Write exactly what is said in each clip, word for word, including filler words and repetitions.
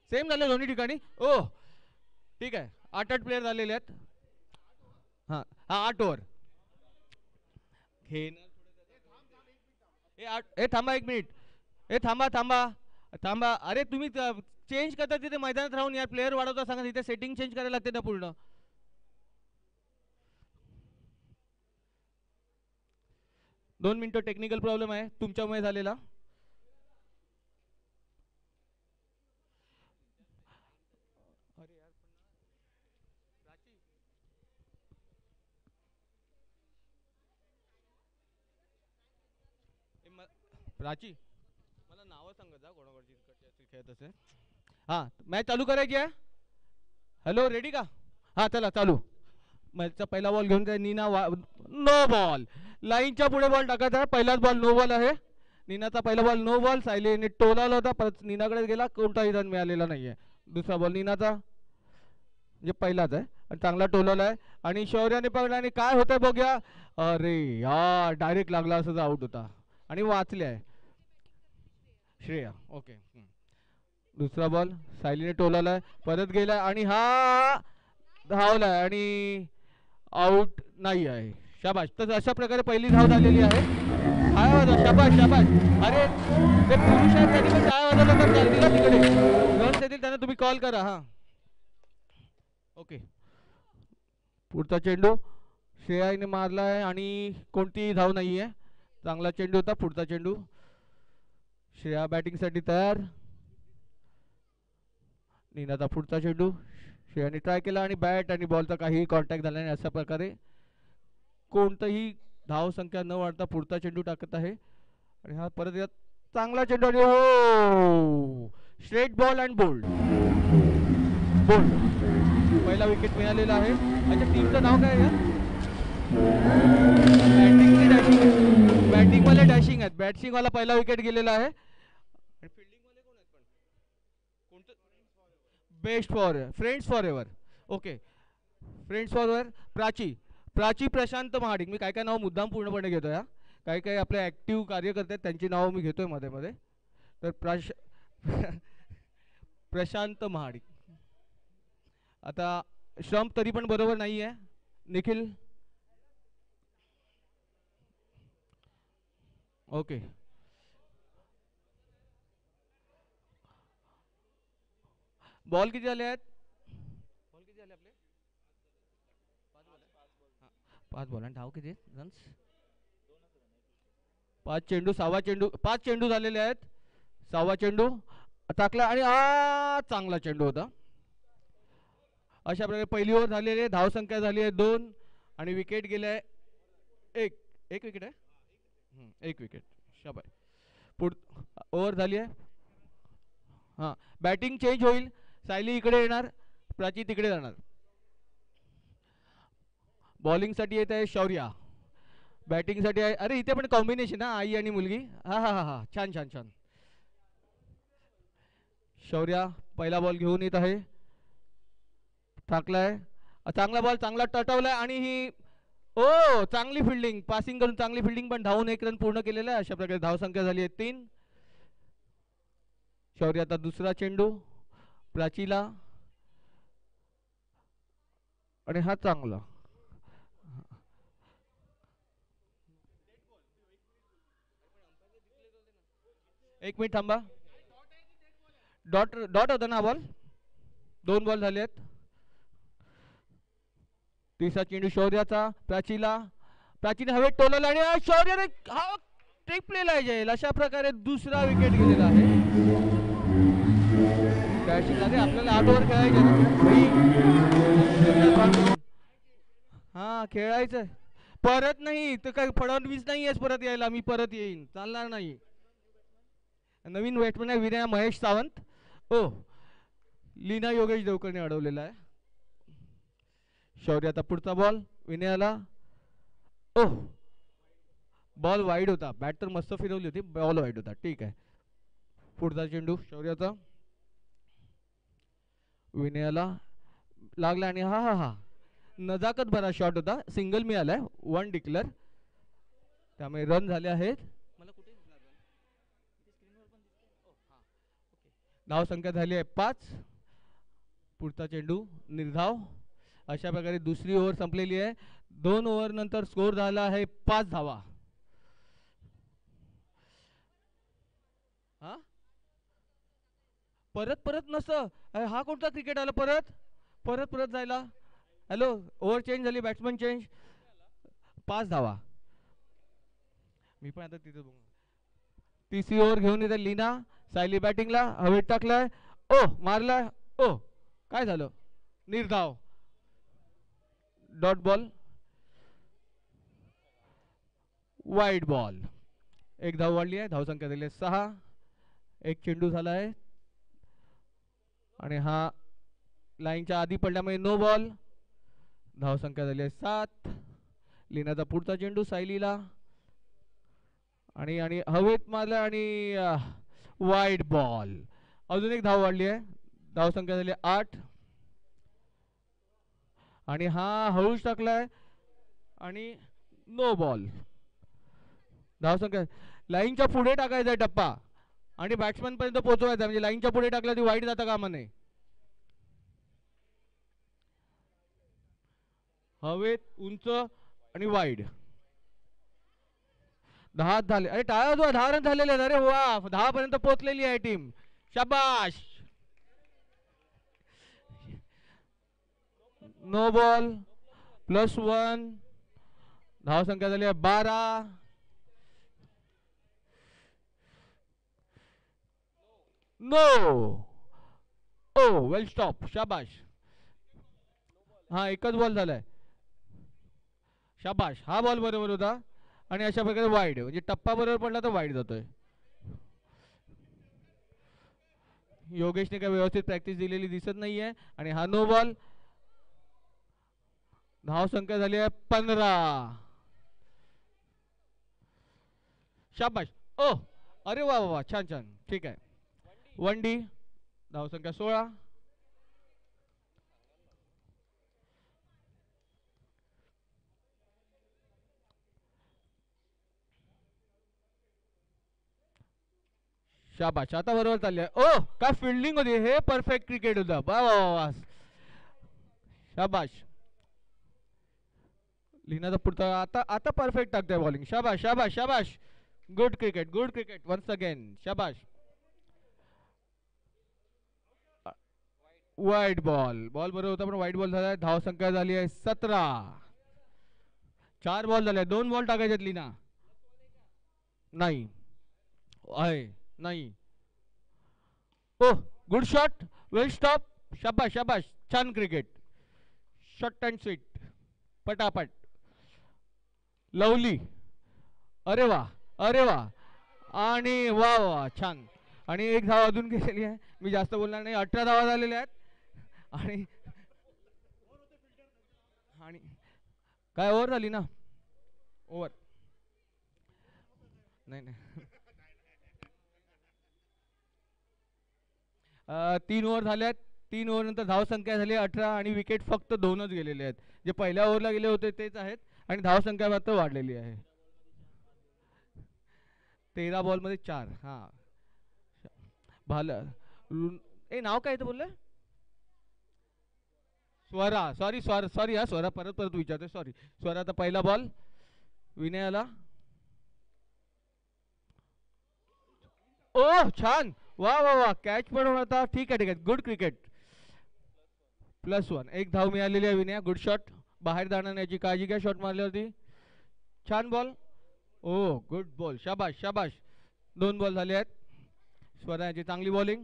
Same झालं दोन्ही ठिकाणी. ओ ठीक आहे, आठ आठ प्लेयर झालेले आहेत. हां हां आठ ओव्हर हे ए आठ ए थांबा एक मिनिट. ए थांबा थांबा थांबा. अरे तुम्ही चेंज करता तिथे मैदानात राहून यार, प्लेयर वाढवता सांगा, तिथे सेटिंग चेंज करायला लागते ना पूर्ण. दोन मिनिटं टेक्निकल प्रॉब्लेम आहे तुमच्यामुळे झालेला. प्राची मला नावं सांगत जा कोणाकडची खेळत असेल. हां मॅच चालू करायची आहे. हॅलो रेडी का? हां चला चालू. मॅचचा पहिला बॉल घेऊन काय नीना वा नो बॉल. लाईनच्या पुढे बॉल टाकायचा आहे. पहिलाच बॉल नो बॉल आहे. नीनाचा पहिला बॉल नो बॉल. सायलीने टोलाला होता, परत नीनाकडे गेला, कोणताही रन मिळालेला नाही आहे. दुसरा बॉल नीनाचा म्हणजे पहिलाच आहे आणि चांगला टोलाला आहे आणि शौर्याने पकडला आणि काय होतंय बघूया. अरे यार डायरेक्ट लागला असं आउट होता आणि वाचले आहे श्रेया. ओके दुसरा बॉल सायलीने टोलालाय, परत गेलाय आणि हा धावलाय आणि आउट नाही आहे. शाबाश. तर अशा प्रकारे पहिली धाव झालेली आहे. काय वाजवा शाबाश शाबाश. अरे ते पुरुष आहेत त्यांनी पण काय वाजवलं तर चालतील ना तिकडे. रन्स येतील त्यांना तुम्ही कॉल करा. हां ओके पुढचा चेंडू श्रेयाने मारलाय आणि कोणतीही धाव नाही आहे. चांगला चेंडू होता. पुढचा चेंडू श्रेया बॅटिंगसाठी तयार. नीनाचा पुढचा चेंडू श्रेयाने ट्राय केला आणि बॅट आणि बॉलचा काहीही कॉन्टॅक्ट झाला नाही. अशा प्रकारे कोणतंही धाव संख्या न वाढता पुढचा चेंडू टाकत आहे आणि हा परत यात चांगला चेंडू आणि हो straight ball and bowled bowled. पहिला विकेट मिळालेला आहे. अच्छा टीमचं नाव काय आहे? Batting dashing. बॅटिंग वाले डॅशिंग आहेत. बॅटिंग वाला पहिला विकेट गेलेला आहे. फिल्डिंग वाले कोण आहेत पण कोणतं? Best for friends forever. Okay friends forever. Prachi Prachi Prashant Mahadik. मी काय काय नाव मुद्दाम पूर्णपणे घेतोय. हा काही काही आपले ॲक्टिव्ह कार्यकर्ते आहेत त्यांची नावं मी घेतोय मध्ये मध्ये. तर प्राश प्रशांत महाडिक. आता श्रम तरी पण बरोबर नाही आहे. निखिल ओके बॉल किती झाले आहेत? बॉल किती झाले आपले? पाच बॉल आणि धाव किती रन्स? पाच चेंडू सहावा चेंडू पाच चेंडू झालेले आहेत. सहावा चेंडू टाकला आणि आ चांगला चेंडू होता. अशा प्रकारे पहिली ओव्हर झालेली आहे. धाव संख्या झाली आहे दोन आणि विकेट गेले आहे एक. एक विकेट आहे. एक विकेट शाबाय. पुढ ओव्हर झाली आहे. हां बॅटिंग चेंज होईल. सायली इकडे येणार, प्राची तिकडे जाणार. बॉलिंगसाठी येत आहे शौर्या. बॅटिंगसाठी आहे. अरे इथे पण कॉम्बिनेशन हा आई आणि मुलगी. हा हा हा हा छान छान छान. शौर्या पहिला बॉल घेऊन येत आहे. टाकलाय चांगला बॉल चांगला टटवलाय आणि ही ओ चांगली फिल्डिंग पासिंग करून चांगली फिल्डिंग पण धावून एक रन पूर्ण केलेला आहे. अशा प्रकारे धाव संख्या झाली आहे तीन. शौर्याचा दुसरा चेंडू प्राचीला आणि हा चांगला. एक मिनिट थांबा. डॉट डॉट होता ना बॉल. दोन बॉल झाले आहेत. तिसरा चेंडू शौर्याचा प्राचीला. प्राचीने हवेत टोलला आणि शौर्याने हा ट्रिक प्लेला जाईल. अशा प्रकारे दुसरा विकेट गेलेला आहे. आपल्याला आठ ओव्हर खेळायचे हा खेळायचं परत नाही तर काय फडणवीस नाही आहेस परत यायला. मी परत येईन चालणार नाही. नवीन बॅट्समन आहे विनय महेश सावंत. ओ लीना योगेश देवकरने अडवलेला आहे. शौर्याचा पुढचा बॉल विनयाला. ओह बॉल वाईड होता. बॅट तर मस्त फिरवली होती, बॉल वाईड होता. ठीक आहे पुढचा चेंडू शौर्याचा विनयाला लागला आणि हा हा हा नजाकत भरा शॉट होता. सिंगल मिळालाय. One declare. त्यामुळे रन झाले आहेत. मला कुठे धाव संख्या झाली आहे पाच. पुढचा चेंडू निर्धाव. अशा प्रकारे दुसरी ओव्हर संपलेली आहे. दोन ओव्हर नंतर स्कोर झाला आहे पाच धावा. हा परत परत नसतं. हा कोणता क्रिकेट आला परत परत परत जायला. हॅलो ओव्हर चेंज झाली बॅट्समन चेंज. पाच धावा. मी पण आता तिथे तिसरी ओव्हर घेऊन येते लीना. सायली बॅटिंगला हवेत टाकलाय. ओ मारलाय. ओ काय झालं. निर्धाव. Dot ball. वाईट बॉल. एक धाव वाढली आहे. धावसंख्या झाली आहे सहा. एक चेंडू झाला आहे आणि हा लाईनच्या आधी पडल्यामुळे नो बॉल. धावसंख्या झाली आहे सात. लीनाचा पुढचा चेंडू सायलीला आणि आणि हवेत मारला आणि वाईट बॉल. अजून एक धाव वाढली आहे. धावसंख्या झाली आठ आणि हा हळूच टाकलाय आणि नो बॉल. धावसंख्या लाईनच्या पुढे टाकायचा आहे टप्पा आणि बॅट्समन पर्यंत पोहोचवायचा. म्हणजे लाईनच्या पुढे टाकला ती वाईट जाता कामा नये. हवेत उंच आणि वाईड. दहा झाले. अरे टाळा वाजवा. दहा रन झालेले आहेत. अरे वा दहा पर्यंत पोहोचलेली आहे टीम. शाबाश. No ball plus one. धावसंख्या झाली आहे बारा. नो. Oh well stop. शाबाश. हा एकच बॉल झालाय. शाबाश. हा बॉल बरोबर होता आणि अशा प्रकारे वाईड. म्हणजे टप्पा बरोबर पडला तर वाईड जातोय. योगेशने काय व्यवस्थित प्रॅक्टिस दिलेली दिसत नाहीये आणि हा नो बॉल. धाव संख्या झाली आहे पंधरा. शाबाश. ओ अरे वा वा छान छान. ठीक आहे. One D. धाव संख्या सोळा. शाबाश. आता बरोबर चालले. ओ काय फिल्डिंग होती. हे परफेक्ट क्रिकेट होतं. वा वा वा. शाबाश. लीनाचा पुढचा आता आता परफेक्ट टाकतोय बॉलिंग. शाबाश शाबाश शाबाश. Good cricket good cricket once again. शाबाश. वाईट बॉल. बॉल बरोबर होता पण वाईट बॉल झाला. धाव संख्या झाली आहे सतरा. चार बॉल झाले. दोन बॉल टाकायचे लीना. नाही आहे नाही. Oh good shot. Well stop. शाबाश शाबाश. छान क्रिकेट. Short and sweet. पटापट. लवली. अरे वा अरे वा आणि वा वा छान. आणि एक धाव अजून गेलेली आहे. मी जास्त बोलणार नाही. अठरा धावा झालेल्या आहेत आणि आणि काय ओव्हर झाली ना. ओव्हर नाही नाही. तीन ओव्हर झाल्यात. तीन ओव्हर नंतर धाव संख्या झाली अठरा आणि विकेट फक्त दोनच गेलेले आहेत. जे पहिल्या ओव्हरला गेले होते तेच आहेत आणि धाव संख्या मात्र वाढलेली आहे. तेरा बॉल मध्ये चार. हा भाल ए नाव काय बोलले. स्वरा. सॉरी स्वरा सॉरी हा स्वरा परत परत विचारतोय. सॉरी स्वराचा पहिला बॉल. विनयाला. ओ छान. वा वा वा. कॅच पण होता. ठीक आहे ठीक आहे. Good cricket. Plus one. एक धाव मिळालेली आहे विनया. Good shot. बाहेर जाणार नाही याची काळजी घ्या. शॉट मारल्यावरती. छान बॉल. ओ गुड बॉल. शाबाश शाबाश. दोन बॉल झाले आहेत. स्वराची चांगली बॉलिंग.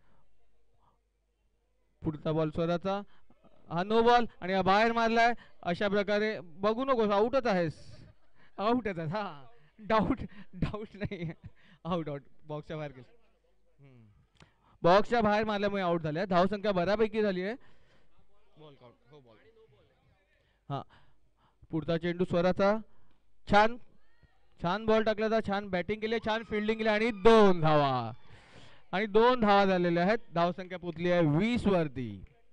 पुढचा बॉल स्वराचा. हा नो बॉल आणि हा बाहेर मारलाय. अशा प्रकारे बघू नकोस. आउटच आहेस. आउटच आहे. हा डाऊट डाऊट नाही. Out out. बॉक्सच्या बाहेर गेला. बॉक्सच्या बाहेर मारल्यामुळे आउट झाले. धाव संख्या बऱ्यापैकी झाली आहे. Ball count. हो बॉल. हा पुढचा चेंडू स्वराचा. छान छान बॉल टाकला. छान बॅटिंग केली. छान फिल्डिंग केली आणि दोन धावा आणि दोन धावा झालेल्या आहेत. धाव संख्या पोचली आहे वीस वरती.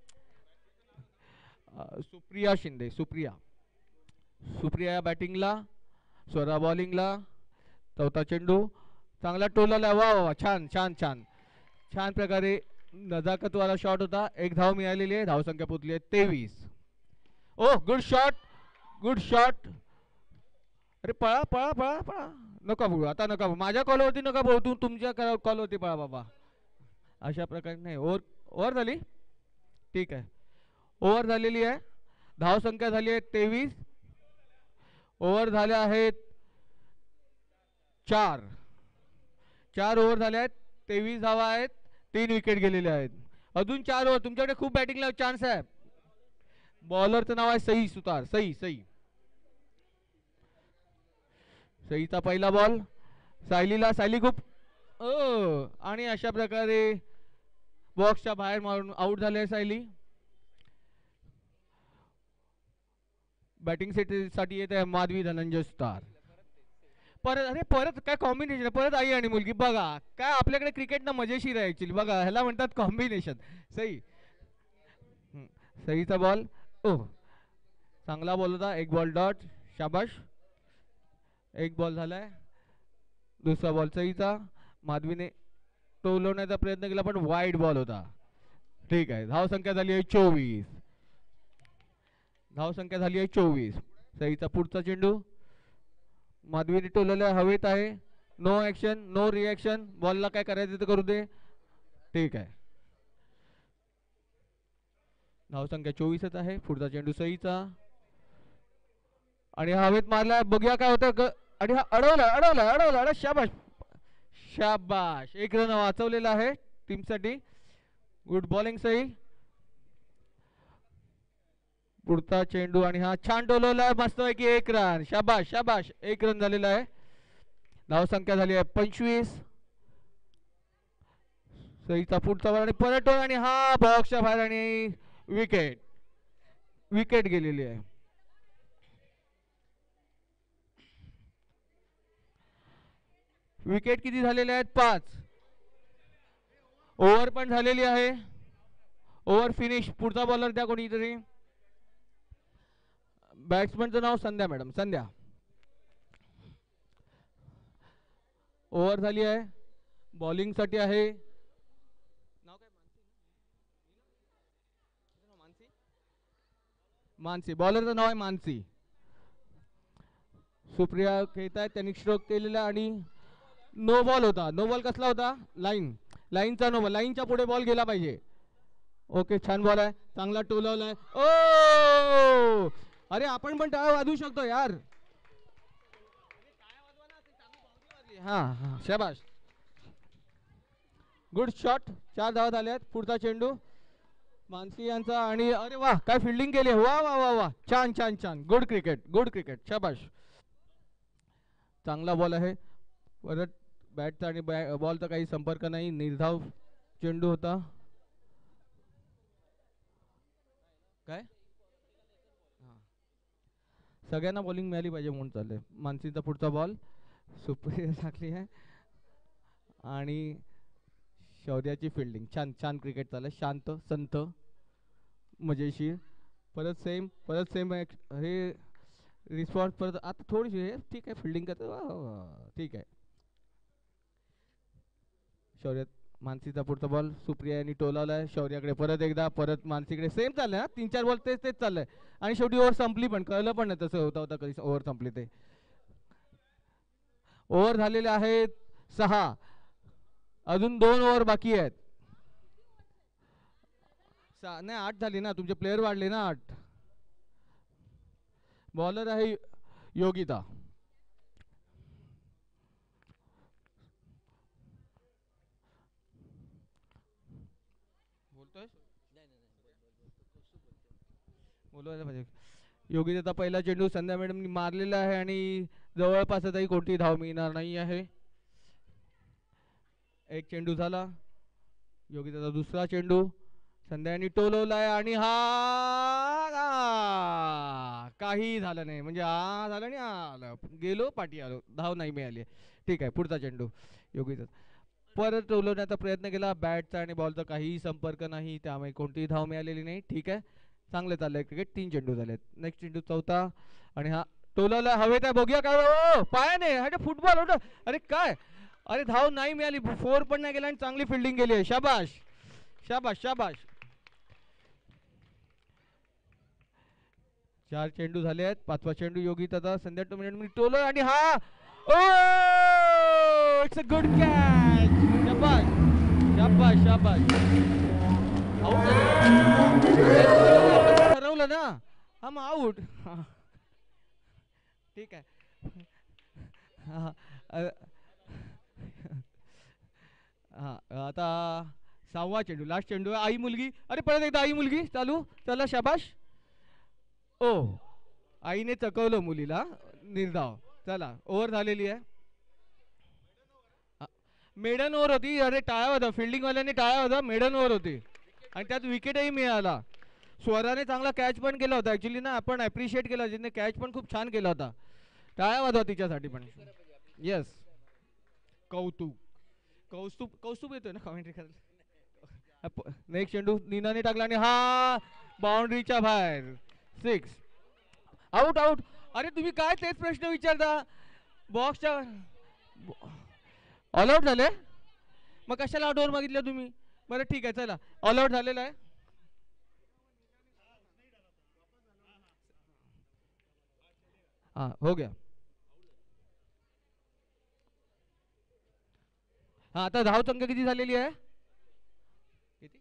सुप्रिया शिंदे. सुप्रिया सुप्रिया बॅटिंगला. स्वरा बॉलिंगला. चौथा चेंडू चांगला टोलाला. वा वा छान छान छान. छान प्रकारे नजाकतवाला शॉट होता. एक धाव मिळालेली आहे. धावसंख्या पोचली आहे तेवीस. Oh good shot, good shot. अरे पळा पळा पळा पळा. नका बोलू आता, नका बोलू माझ्या कॉलवरती, नका बोलू तू तुमच्या कॉलवरती पळा बाबा. अशा प्रकारे नाही. ओव्हर ओव्हर झाली. ठीक आहे, ओव्हर झालेली आहे. धावसंख्या झाली आहे तेवीस. ओव्हर झाल्या आहेत चार. चार ओव्हर झाले आहेत. तेवीस धावा आहेत. तीन विकेट गेलेले आहेत. अजून चार ओव्हर. तुमच्याकडे खूप बॅटिंगला चान्स आहे. बॉलरचं नाव आहे सई सुतार. सई सई सईचा पहिला बॉल सायलीला. सायली खूप ओ आणि अशा प्रकारे बॉक्सच्या बाहेर मारून आउट झाले सायली. बॅटिंग साठी येत आहे माधवी धनंजय सुतार. परत अरे परत काय कॉम्बिनेशन. परत आई आणि मुलगी. बघा काय आपल्याकडे क्रिकेट ना मजेशीर आहे ऍक्च्युली. बघा ह्याला म्हणतात कॉम्बिनेशन. सई सईचा बॉल. ओ चांगला बॉल होता. एक बॉल डॉट. शाबाश. एक बॉल झालाय. दुसरा बॉल सईचा. माधवीने टोलवण्याचा प्रयत्न केला पण वाईड बॉल होता. ठीक आहे, धावसंख्या झाली आहे चोवीस. धावसंख्या झाली आहे चोवीस. सईचा पुढचा चेंडू. माधवीने टोलवल्या हवेत आहे. No action, no reaction. बॉलला काय करायचं ते करू दे. ठीक आहे, धावसंख्या चोवीसच आहे. पुढचा चेंडू सईचा आणि हवेत मारला. बघूया काय होतं. आणि हा अडवला अडवला अडवला अड शाबाश शाबाश. एक रन वाचवलेला आहे टीमसाठी. Good bowling Sai. पुढचा चेंडू आणि हा छान डोलवला मस्त पैकी. एक रन. शाबाश शाबाश. एक रन झालेला आहे. धावसंख्या झाली आहे पंचवीस. सईचा पुढचा बॉल आणि परत आणि हा बॉक्सच्या बाहेर आणि विकेट. विकेट गेलेली आहे. विकेट किती झालेले आहेत. पाच. ओव्हर पण झालेली आहे. Over finish. पुढचा बॉलर द्या कोणीतरी. बॅट्समनचं नाव संध्या मॅडम. संध्या. ओव्हर झाली आहे. बॉलिंग साठी आहे. नाव काय. मानसी. मानसी. बॉलरचं नाव आहे मानसी. सुप्रिया खेळत आहेत. त्यांनी स्ट्रोक केलेला आणि नो बॉल होता. नो बॉल कसला होता. लाईन. लाईनचा नो बॉल. लाईनच्या पुढे बॉल गेला पाहिजे. ओके छान बॉल आहे. चांगला टोलवलाय. ओ अरे आपण पण टाळ्या वाजवू शकतो यार. हा हा शाबाश. Good shot. चार धावा झाल्यात. पुढचा चेंडू मानसी यांचा आणि अरे वा काय फिल्डिंग केली. वा वा वा वा. छान छान छान. Good cricket. Good cricket. शाबाश. चांगला बॉल आहे. परत बॅटचा आणि बॉलचा काही संपर्क नाही. निर्धाव चेंडू होता. काय सगळ्यांना बॉलिंग मिळाली पाहिजे म्हणून चाललंय. मानसीचा पुढचा बॉल. सुप्रिया टाकली आहे आणि शौर्याची फिल्डिंग. छान छान क्रिकेट चाललंय. शांत संत मजेशीर. परत सेम परत सेम हे रिस्पॉन्स. परत आता थोडीशी हे ठीक आहे. फिल्डिंग करत ठीक आहे. शौर्य. मानसीचा पुढचा बॉल. सुप्रिया यांनी टोलावलाय शौर्याकडे. परत एकदा परत मानसीकडे. सेम चाललंय हा. तीन चार बॉल तेच तेच चाललंय आणि शेवटी ओव्हर संपली पण कळलं पण नाही तसं होता होता कधी ओव्हर संपली ते. ओव्हर झालेले आहेत सहा. अजून दोन ओव्हर बाकी आहेत. नाही आठ झाली ना. तुमचे प्लेयर वाढले ना. आठ. बॉलर आहे योगिता. बोलतोय बोलवायला पाहिजे. योगिताचा पहिला चेंडू संध्या मॅडमनी मारलेला आहे आणि जवळपास आताही कोणती धाव मिळणार नाही आहे. एक चेंडू झाला. योगिताचा दुसरा चेंडू संध्यानी टोलवलाय आणि हा काही झालं नाही. म्हणजे हा झालं नाही आलं गेलो पाठी आलो. धाव नाही मिळाली. ठीक आहे. पुढचा चेंडू योगिता परत टोलवण्याचा प्रयत्न केला. बॅटचा आणि बॉलचा काहीही संपर्क नाही. त्यामुळे कोणतीही धाव मिळालेली नाही. ठीक आहे. चांगले चाललंय क्रिकेट. तीन चेंडू झालेत. नेक्स्ट चेंडू चौथा आणि हा टोलवला हवेत आहे. बघूया काय पायाने. अरे फुटबॉल होत. अरे काय अरे धाव नाही मिळाली, फोर पण नाही गेला आणि चांगली फिल्डिंग गेली आहे. शाबाश शाबाश शाबाश. चार चेंडू झाले आहेत. पाचवा चेंडू योगी दादा संध्या टू मिनिट मी टोलो आणि हा oh it's a good catch. शाबाश शाबाश शाबाश. ठरवलं ना हा मग आउट. ठीक आहे. हा आता सहावा चेंडू लास्ट चेंडू आई मुलगी. अरे परत एकदा आई मुलगी चालू. चला शाबाश. ओ आईने चकवलं मुलीला. निर्धाव. चला ओव्हर झालेली आहे. मेडन ओव्हर होती. अरे टाळ्या होता फिल्डिंग वाल्याने टाळ्या होता. मेडन ओव्हर होती आणि त्यात विकेटही मिळाला. स्वराने चांगला कॅच पण केला होता. ऍक्च्युली ना आपण अप्रिशिएट केला जिने कॅच पण खूप छान केला होता. टाळ्या वाजवा तिच्यासाठी पण. येस कौतुक. कौस्तुभ कौस्तुभ येतोय ना कॉमेंट्री करायला. नेक्स्ट चेंडू नीनाने टाकला आणि हा बाउंड्रीच्या बाहेर. सिक्स. Out out. अरे तुम्ही काय तेच प्रश्न विचारता बॉक्सच्या. ऑल आउट झाले मग कशाला आउटवर मागितलं तुम्ही. बरं ठीक आहे चला ऑल आउट झालेला आहे. हाँ हो गया. हाँ आता धाव संख्या किती झालेली आहे. किती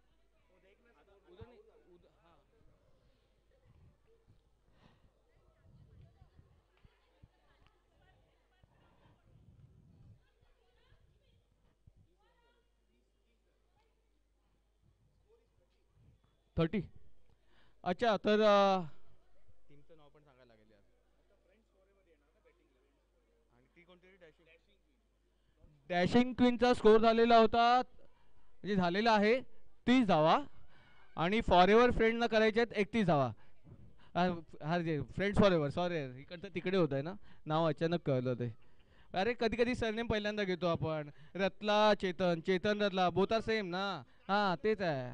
थर्टी. अच्छा तर टीमचं नाव पण सांगायला लागेल यार. आणि ती कोणती डॅशिंग डॅशिंग क्वीनचा स्कोर झालेला होता म्हणजे झालेला आहे तीस धावा आणि फॉर एव्हर फ्रेंडना करायचे आहेत एकतीस धावा. हा जे फ्रेंड्स फॉर एव्हर सॉरी इकडचं तिकडे होत आहे ना नाव अचानक कळलं ते. अरे कधी कधी सरनेम पहिल्यांदा घेतो आपण. Ratla Chetan Chetan Ratla both are same ना. हां तेच आहे.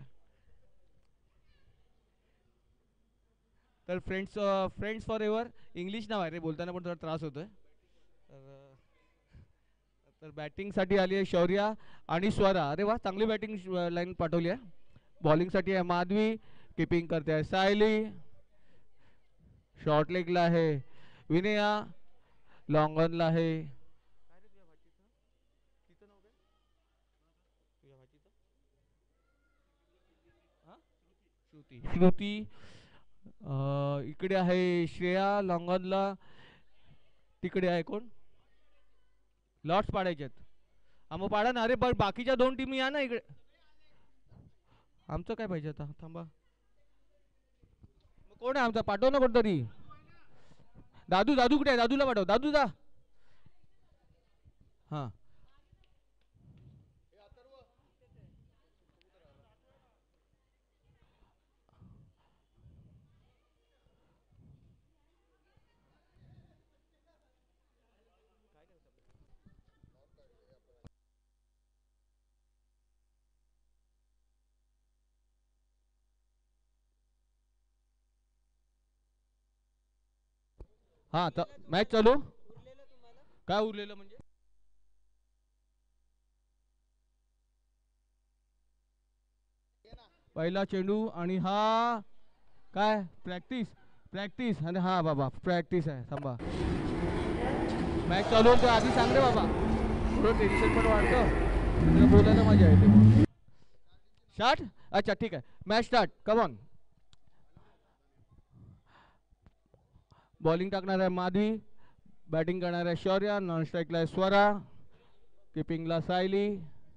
तर friends friends forever English नाव आहे रे बोलताना पण थोडा त्रास होतोय. तर तर बॅटिंगसाठी आली आहे शौर्या आणि स्वरा. अरे वा चांगली बॅटिंग लाईन पाठवली आहे. बॉलिंगसाठी आहे माधवी. किपिंग करते आहे सायली. शॉर्ट लेगला आहे विनया. लॉंग ऑनला आहे श्रुती श्रुती. इकडे आहे श्रेया लॉंग ऑनला. तिकडे आहे कोण लॉट्स पाडायचे आहेत. हा मग पाडा ना. अरे पण बाकीच्या दोन टीम या ना इकडे. आमचं काय पाहिजे आता थांबा. मग कोण आहे आमचा पाठव ना कोणतरी. दादू दादू कुठे आहे दादूला पाठव. दादू जा. हां हां तर मॅच चालू. काय उरलेलं म्हणजे पहिला चेंडू आणि हा काय प्रॅक्टिस प्रॅक्टिस आणि हा बाबा प्रॅक्टिस आहे. थांबा मॅच चालू होतो आधी सांग रे बाबा. थोडं टेन्शन पण वाढतं बोलायला मजा येते. स्टार्ट. अच्छा ठीक आहे match start come on. Bowling टाकणार आहे माधवी. बॅटिंग करणार आहे शौर्या. नॉन स्ट्राईकला आहे स्वरा. किपिंगला सायली.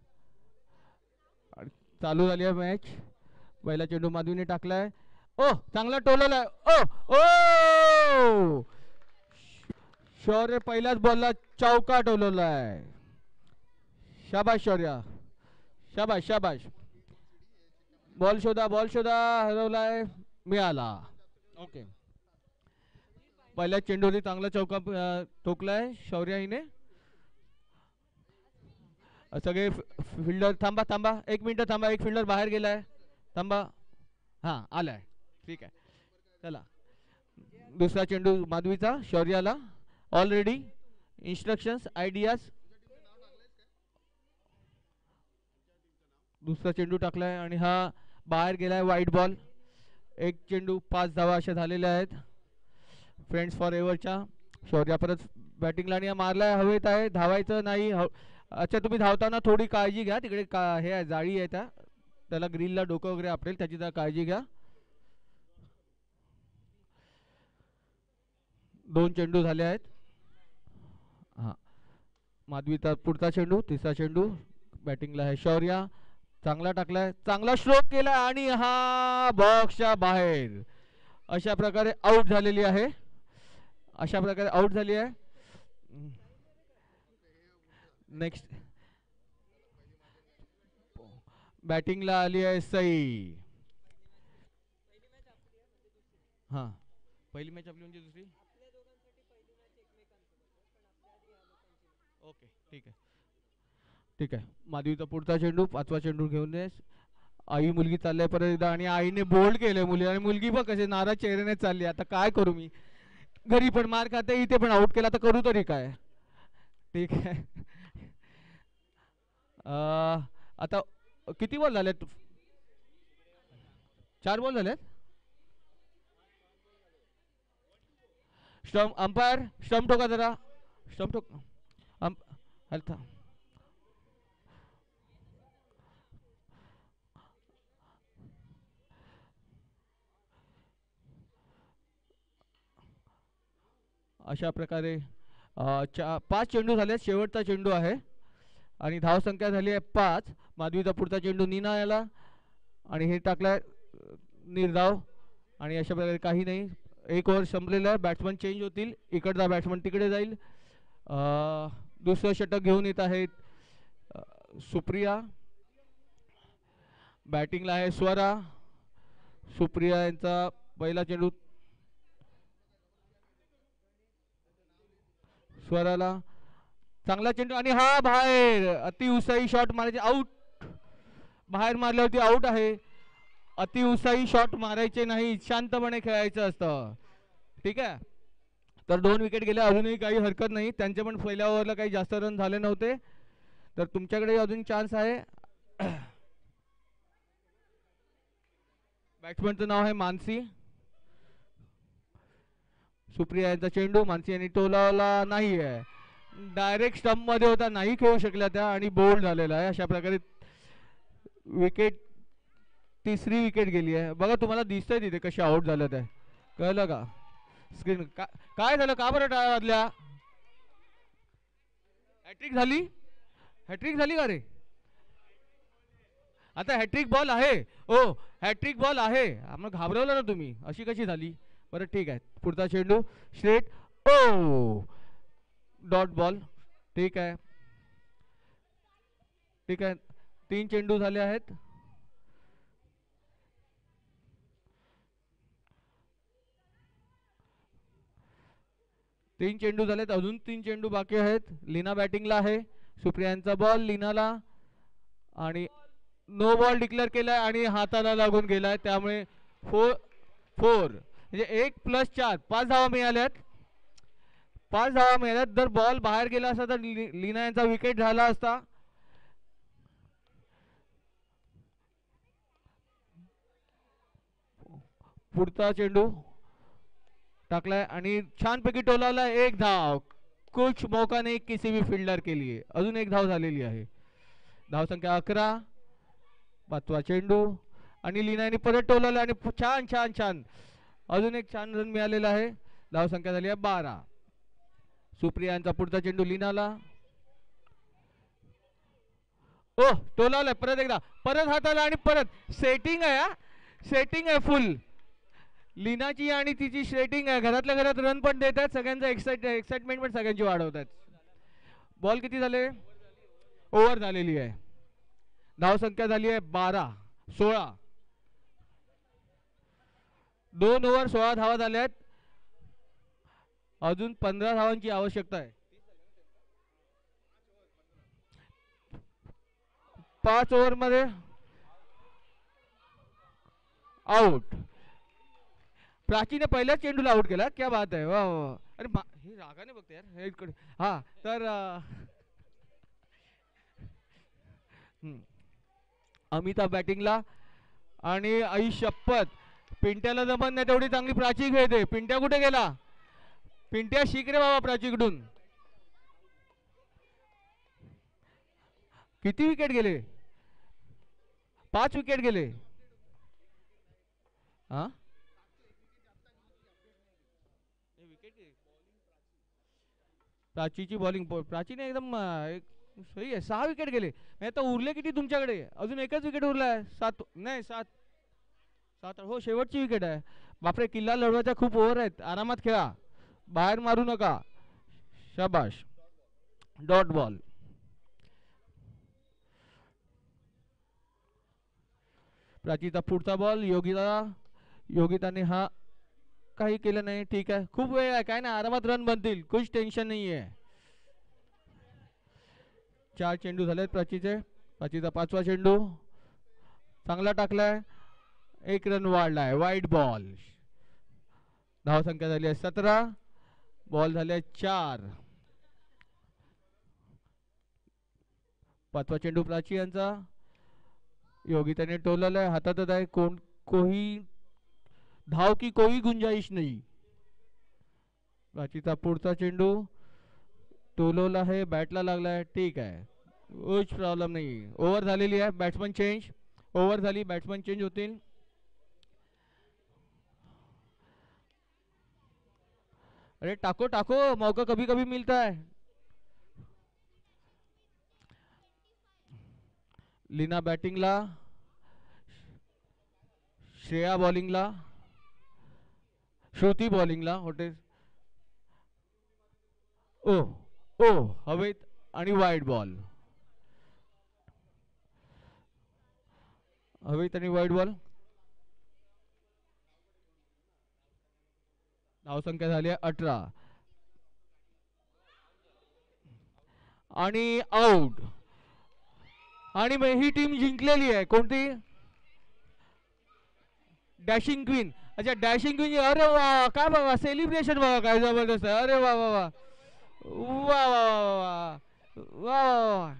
चालू झाली आहे मॅच. पहिला चेंडू माधवीने टाकलाय. ओ चांगला टोलवलाय. ओ ओ शौर्य पहिल्याच बॉलला चौका टोलवलाय. शाबाश शौर्या शाबाश शाबाश. बॉल शोधा बॉल शोधा हरवलाय मिळाला. ओके पहिल्या चेंडूने चांगला चौका ठोकलाय शौर्या हिने. सगळे फिल्डर थांबा थांबा एक मिनिट थांबा. एक फिल्डर बाहेर गेलाय थांबा. हां आलाय ठीक आहे. चला दुसरा चेंडू माधवीचा शौर्याला. ऑलरेडी इन्स्ट्रक्शन्स आयडियाज दुसरा चेंडू टाकलाय आणि हा बाहेर गेलाय, वाईट बॉल. एक चेंडू पाच धावा अशा झालेल्या आहेत फ्रेंड्स फॉर एव्हरच्या. शौर्या परत बॅटिंगला आणि मारलाय, हवेत आहे, धावायचं नाही. हव अच्छा, तुम्ही धावताना थोडी काळजी घ्या, तिकडे का हे आहे, जाळी आहे, त्या त्याला ग्रिलला डोकं वगैरे आपटेल, त्याची जरा काळजी घ्या. दोन चेंडू झाले आहेत. हां, माधवीचा पुढचा चेंडू, तिसरा चेंडू. बॅटिंगला आहे शौर्या, चांगला टाकलाय, चांगला स्ट्रोक केलाय आणि हा बॉक्सच्या बाहेर. अशा प्रकारे आउट झालेली आहे, अशा प्रकारे आउट झाली आहे. नेक्स्ट बॅटिंगला आली आहे सई. हां, पहिली मॅच आपली म्हणजे दुसरी. ओके, ठीक आहे, ठीक आहे. माधवीचा पुढचा चेंडू, पाचवा चेंडू घेऊन ये. आई मुलगी चालली आहे परत एकदा आणि आईने बोल्ड केलंय मुली, आणि मुलगी बघ कसे नाराज चेहऱ्याने चालली. आता काय करू मी, घरी पण मार खाते, इथे पण आउट केला, तर करू तरी काय. ठीक आहे. अं, आता किती बॉल झालेत? चार बॉल झालेत. स्टंप अंपायर, स्टंप ठोका जरा, स्टंप ठोक. अंप अशा प्रकारे अ, चा पाच चेंडू झाले, शेवटचा चेंडू आहे आणि धावसंख्या झाली आहे पाच. माधवीचा पुढचा चेंडू नीना याला आणि हे टाकलाय निर्धाव. आणि अशा प्रकारे काही नाही, एक ओव्हर संपलेलं आहे. बॅट्समन चेंज होतील, इकडचा बॅट्समन तिकडे जाईल. दुसरं षटक घेऊन येत आहेत सुप्रिया. बॅटिंगला आहे स्वरा. सुप्रिया यांचा पहिला चेंडू, स्वराला चांगला चेंडू आणि हा बाहेर. अति उत्साही शॉट मारायचे, आउट. बाहेर मारल्यावरती आउट आहे. अति उत्साही शॉट मारायचे नाही, शांतपणे खेळायचं असतं. ठीक आहे, तर दोन विकेट गेले, अजूनही काही हरकत नाही. त्यांचे पण पहिल्या ओव्हरला काही जास्त रन झाले नव्हते, तर तुमच्याकडे अजून चान्स आहे. बॅट्समनचं नाव आहे मानसी. सुप्रिया यांचा चेंडू, मानसी यांनी टोलावला नाही आहे, डायरेक्ट स्टंप मध्ये होता, नाही खेळू शकल्या त्या आणि बोल्ड झालेला आहे. अशा प्रकारे विकेट, तिसरी विकेट गेली आहे. बघा तुम्हाला दिसतंय तिथे कशी आउट झालं, ते कळलं का स्क्रीन? का काय झालं, का बरं टाळ्या वाजल्या? हॅट्रिक झाली, हॅट्रिक झाली का रे? आता हॅट्रिक बॉल आहे, ओ हॅट्रिक बॉल आहे, मग घाबरवलं ना तुम्ही, अशी कशी झाली? बरं ठीक आहे, पुढचा चेंडू स्ट्रेट, ओ डॉट बॉल. ठीक आहे, ठीक आहे. तीन चेंडू झाले आहेत. तीन चेंडू झालेत, अजून तीन चेंडू बाकी आहेत. लीना बॅटिंगला आहे, सुप्रियांचा बॉल लीनाला आणि नो बॉल डिक्लेअर केलाय आणि हाताला लागून गेलाय, त्यामुळे फोर फोर म्हणजे एक प्लस चार, पाच धावा मिळाल्यात. पाच धावा मिळाल्यात. जर बॉल बाहेर गेला असता तर लीना यांचा विकेट झाला असता. पुढचा चेंडू टाकलाय आणि छानपैकी टोलावला, एक धाव. कुछ मौका नाही किसी भी फील्डर के लिए. अजून एक धाव झालेली आहे, धावसंख्या अकरा. पाचवा चेंडू आणि लीनाने परत टोलवलं आणि छान छान छान अजून एक छान रन मिळालेला आहे. धावसंख्या झाली आहे बारा. सुप्रियांचा पुढचा चेंडू लीनाला, ओ टोलावलाय परत एकदा, परत हाताला आणि परत सेटिंग आहे, सेटिंग आहे फुल लीनाची आणि तिची सेटिंग आहे. घरातल्या घरात रन पण देत आहेत, सगळ्यांचा एक्साइट एक्साइटमेंट पण सगळ्यांची वाढवतात. बॉल किती झाले, ओव्हर झालेली आहे. धावसंख्या झाली आहे बारा, सोळा. दोन ओव्हर सोळा धावा झाल्या आहेत, अजून पंधरा धावांची आवश्यकता आहे. पाच ओव्हर मध्ये आउट. प्राचीने पहिल्याच चेंडूला आउट केला, क्या बात आहे, वा वा. अरे हे रागाने बघते यार, हे इकडे. हा तर अमिताभ बॅटिंगला आणि आई शपथ पिंट्याला जमत नाही तेवढी चांगली प्राची खेळते. पिंट्या कुठे गेला? पिंट्या शिक रे बाबा प्राचीकडून. किती विकेट गेले? पाच विकेट गेले. हा प्राचीची बॉलिंग प्राचीने एकदम एक सही आहे. सहा विकेट गेले. आता उरले किती तुमच्याकडे? अजून एकच विकेट उरलाय. सात नाही सात सात हो शेवटची विकेट आहे. बापरे किल्ला लढवायचा खूप ओव्हर आहेत. आरामात खेळा. बाहेर मारू नका. शाबाश. Dot ball. प्राचीचा पुढचा बॉल. योगिता योगिताने हा काही केलं नाही. ठीक आहे खूप वेळ आहे काय ना आरामात रन बनतील. कुछ टेन्शन नाही आहे. चार चेंडू झालेत प्राचीचे. प्राचीचा पाचवा चेंडू चांगला टाकलाय. एक रन वाढलाय. वाईट बॉल. धाव संख्या झाली आहे सतरा. बॉल झाले चार. पाचवा चेंडू प्राची यांचा. योगिताने टोललाय. हातातच आहे. कोण कोही धाव की कोई गुंजाइश नाही. प्राचीचा पुढचा चेंडू टोलवला आहे. बॅटला लागलाय. ठीक आहे कुछ प्रॉब्लेम नाही. ओव्हर झालेली आहे. Batsman change. ओव्हर झाली. बॅट्समन चेंज होतील. अरे टाको टाको मौका कभी कभी मिलता है. लीना बॅटिंगला. श्रेया बॉलिंगला. श्रुती बॉलिंगला. होते ओ ओ हवेत आणि वाईड बॉल. हवेत आणि वाईड बॉल. धावसंख्या झाली आहे अठरा आणि आउट. आणि ही टीम जिंकलेली आहे. कोणती? Dashing queen. अच्छा डॅशिंग क्वीन. अरे वा काय बाबा सेलिब्रेशन बघा काय जबरदस्त आहे. अरे वा वा वा वा वा वा वा.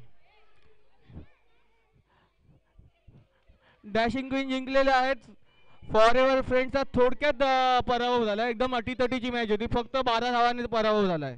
डॅशिंग क्वीन जिंकलेले आहेत. फॉर एव्हर फ्रेंडचा थोडक्यात पराभव झाला. एकदम अटीतटीची मॅच होती. फक्त बारा धावांनी पराभव झालाय.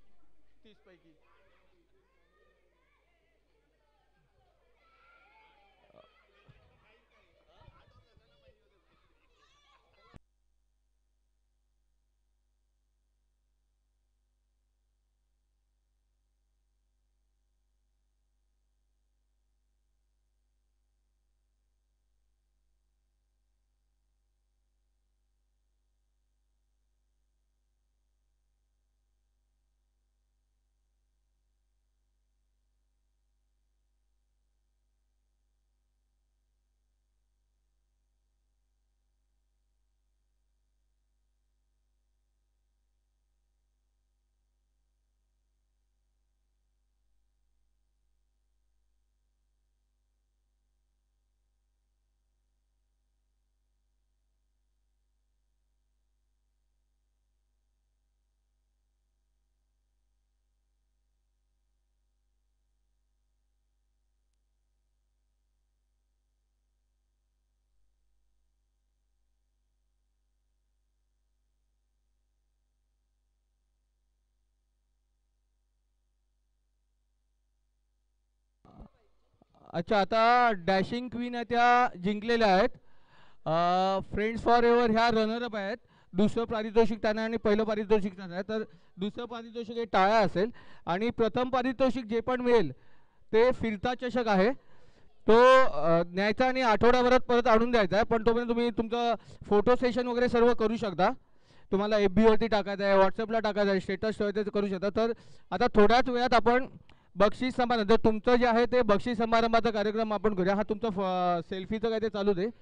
अच्छा आता डॅशिंग क्वीन आहे त्या जिंकलेल्या आहेत. फ्रेंड्स फॉर एव्हर ह्या रनरअप आहेत. दुसरं पारितोषिक त्यांना आणि पहिलं पारितोषिक त्यांना आहे. तर दुसरं पारितोषिक हे टाळा असेल आणि प्रथम पारितोषिक जे पण मिळेल ते फिरता चषक आहे. तो न्यायचा आणि आठवड्याभरात परत आणून द्यायचा आहे. पण तोपर्यंत तुम्ही तुमचं फोटो सेशन वगैरे सर्व करू शकता. तुम्हाला एफ बीवरती टाकायचं आहे, व्हॉट्सअपला टाकायचं आहे, स्टेटस ठेवायचं करू शकता. तर आता थोड्याच वेळात आपण बक्षीस समारंभ जर तुमचं जे आहे ते बक्षीस समारंभाचा कार्यक्रम आपण करूया. हा तुमचं सेल्फीचं काय ते चालू दे.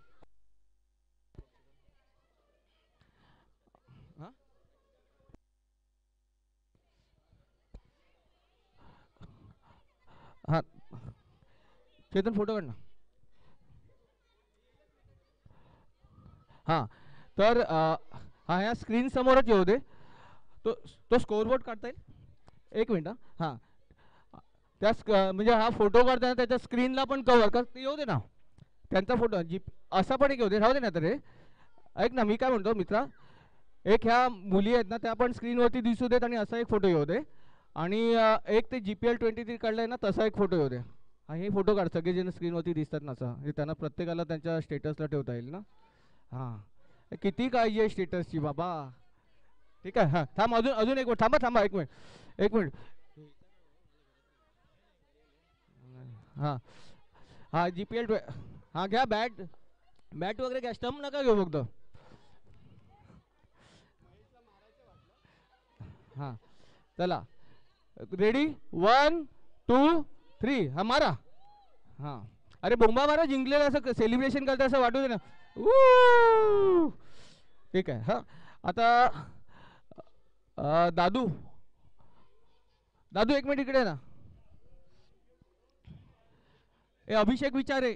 हा चेतन फोटो काढ ना. हां तर हा ह्या स्क्रीन समोरच येऊ दे. तो तो स्कोरबोर्ड काढता येईल. एक मिनटं. हां त्या स्क- म्हणजे हा फोटो काढताना त्याच्या स्क्रीनला पण कवर कर, ते येऊ दे ना त्यांचा फोटो जी असा पण एक येऊ दे, राहू दे ना तर हे. ऐक ना मी काय म्हणतो मित्रा, एक ह्या मुली आहेत ना त्या पण स्क्रीनवरती दिसू देत आणि असा एक फोटो येऊ दे. आणि अ, एक ते G P L twenty three काढलाय ना तसा एक फोटो येऊ दे. हा हे फोटो काढ सगळे जण स्क्रीनवरती दिसतात ना असं, हे त्यांना प्रत्येकाला त्यांच्या स्टेटसला ठेवता येईल ना. हां किती काळजी आहे स्टेटसची बाबा. ठीक आहे हां थांब अजून अजून एक मिनिट थांबा थांबा एक मिनिट एक मिनिट. हां हां जी पी एल ट्वे हां घ्या बॅट बॅट वगैरे घ्या, स्टंप नका घेऊ फक्त. हां चला रेडी वन टू थ्री हा मारा. हां अरे बोंबा मारा जिंकलेलं असं सेलिब्रेशन करता असं वाटू दे ना. ऊ! ठीक आहे हां आता अ, दादू दादू एक मिनिट इकडे ये ना. ए अभिषेक विचारे.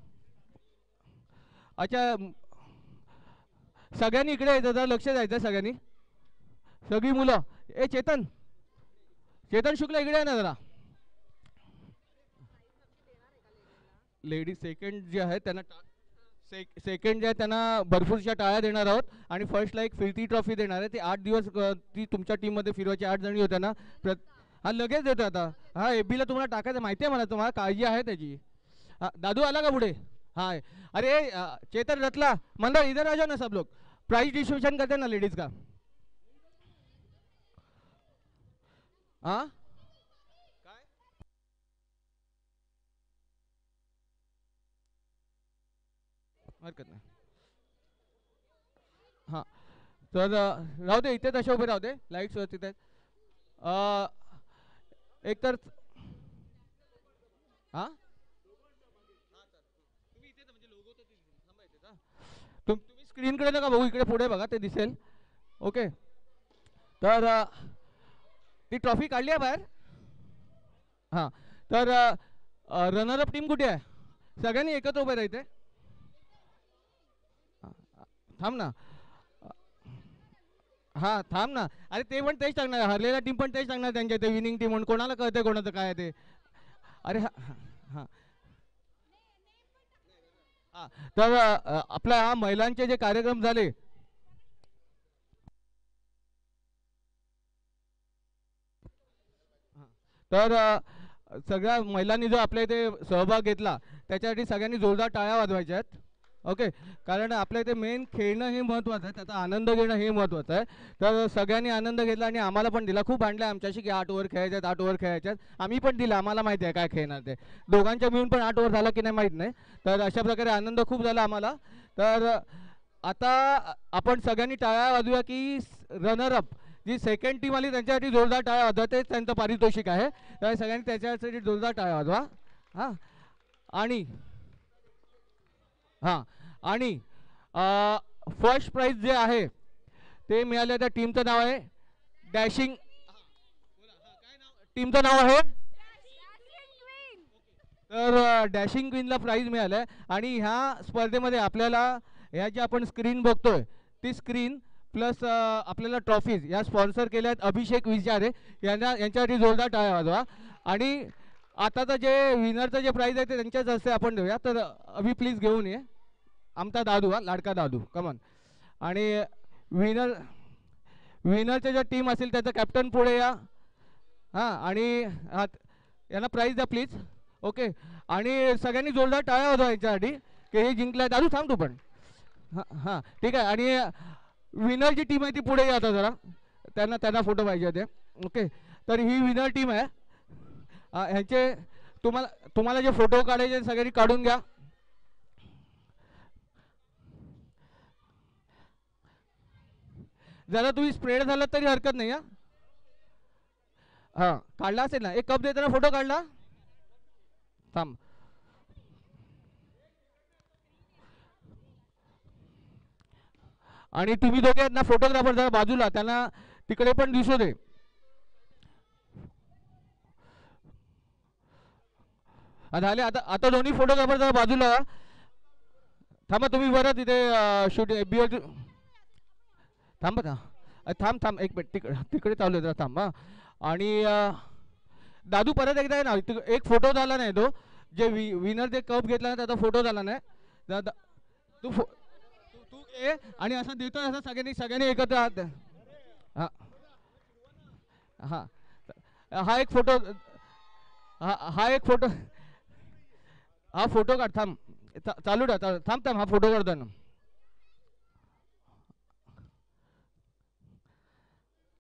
अच्छा म, सगळ्यांनी इकडे यायचं जरा लक्ष द्यायचं सगळ्यांनी, सगळी मुलं. ए चेतन चेतन शुक्ला इकडे आहे ना जरा. लेडीज सेकंड जे आहेत त्यांना टा- सेक सेकंड जे आहे त्यांना भरपूरशा टाळ्या देणार आहोत. आणि फर्स्टला एक फिरती ट्रॉफी देणार आहे. ती आठ दिवस अ, ती तुमच्या टीममध्ये फिरवायची, आठ जणी होत्या ना. प्र हा लगेच देतो आता. हा एफ बीला तुम्हाला टाकायचं माहिती आहे मला, तुम्हाला काळजी आहे त्याची. हा दादू आला का पुढे. हा अरे अ, चेतन रतला मंडळ इधर आ जाओ ना सब लोग. प्राइस डिस्ट्रीब्यूशन करते हैं ना लेडीज का. हाँ हरकत नाही. हां तर अ, राहू दे इथे तशा उभे राहू दे, लाईट्स व्यवस्थित आहेत. अ, एक तर हां तुम्ही इथे म्हणजे लोगो तर दिसेल. थांबा इथे का तुम तुम्ही स्क्रीनकडे नका बघू, इकडे पुढे बघा ते दिसेल. ओके तर अ, ती ट्रॉफी काढली आहे बाहेर. हां तर रनरअप टीम कुठे आहे, सगळ्यांनी एकत्र उभे राहायचे. थांब ना. हां थांब ना. अरे ते पण तेच टाकणार, हरलेल्या टीम पण तेच टाकणार त्यांच्या ते विनिंग टीम म्हणून, कोणाला कळते कोणाचं काय आहे ते. अरे हां हां हां तर अ, आपल्या हा महिलांचे जे कार्यक्रम झाले. तर अ, सगळ्या महिलांनी जो आपल्या इथे सहभाग घेतला त्याच्यासाठी सगळ्यांनी जोरदार टाळ्या वाजवायच्या आहेत. ओके कारण आपल्या इथे मेन खेळणं हे महत्त्वाचं आहे, त्याचा आनंद घेणं हे महत्त्वाचं आहे. तर सगळ्यांनी आनंद घेतला आणि आम्हाला पण दिला, खूप भांडले आमच्याशी की आठ ओव्हर खेळायचे आहेत आठ ओव्हर खेळायचे आहेत. आम्ही पण दिलं, आम्हाला माहिती आहे काय खेळणार ते. दोघांच्या मिळून पण आठ ओव्हर झाला की नाही माहीत नाही. तर अशा प्रकारे आनंद खूप झाला आम्हाला. तर आता आपण सगळ्यांनी टाळ्या वाजवूया की रनरअप जी सेकंड टीम आली त्यांच्यासाठी जोरदार टाळ्या वाजवा, तेच त्यांचं पारितोषिक आहे. तर सगळ्यांनी त्याच्यासाठी जोरदार टाळ्या वाजवा. हां आणि हां आणि फर्स्ट प्राइज जे आहे ते मिळालं, त्या टीमचं नाव आहे डॅशिंग. टीमचं नाव आहे तर डॅशिंग क्वीनला प्राईज मिळालं आहे. आणि ह्या स्पर्धेमध्ये आपल्याला ह्या जी आपण स्क्रीन बघतोय ती स्क्रीन प्लस आपल्याला ट्रॉफीज या स्पॉन्सर केल्या आहेत अभिषेक विचारे यांना, यांच्यासाठी जोरदार टाळ्या वाजवा. आणि आताचं जे विनरचं जे प्राईज आहे ते त्यांच्याच हस्ते आपण देऊया. तर अभि प्लीज घेऊन ये, आमचा दादू हा लाडका दादू कमन. आणि विनर विनरच्या ज्या टीम असेल त्याचं कॅप्टन पुढे या. हां आणि हां यांना प्राईज द्या प्लीज. ओके आणि सगळ्यांनी जोरदार टाळ्या वाजवा यांच्यासाठी की हे जिंकलाय. दादू थांब तू पण. हां हां ठीक आहे. आणि विनर जी टीम आहे ती पुढे या आता जरा, त्यांना त्यांना फोटो पाहिजे होते. ओके तर ही विनर टीम आहे. अ, ह्यांचे तुम्हाला तुम्हाला जे फोटो काढायचे सगळ्यांनी काढून घ्या. जरा तुम्ही स्प्रेड झालं तरी हरकत नाही. हां हां काढला असेल ना, एक कप देताना फोटो काढला. थांब आणि तुम्ही दोघे आहेत ना फोटोग्राफर जरा बाजूला, त्यांना तिकडे पण दिसू दे. हा, झाले आता आता दोन्ही फोटोग्राफर जरा बाजूला व्हा. थांबा तुम्ही बरं तिथे शूट बी थांबा ना. अ, थांब थांब एक मिनिट तिकडे तिकडे चालू आहे जरा थांब. हां आणि अ, दादू परत एकदा आहे ना, तू- एक फोटो झाला नाही तो, जे वि विनर जे कप घेतला ना त्याचा फोटो झाला नाही. दा- दा- तू फो तू तू घे आणि असं देतोय असं सगळ्यांनी सगळ्यांनी एकत्र आहात. हा हा हा एक फोटो, हा हा एक फोटो, हा फोटो काढ थांब. चा- चालू ठेव चा- थांब थांब हा फोटो काढतो ना.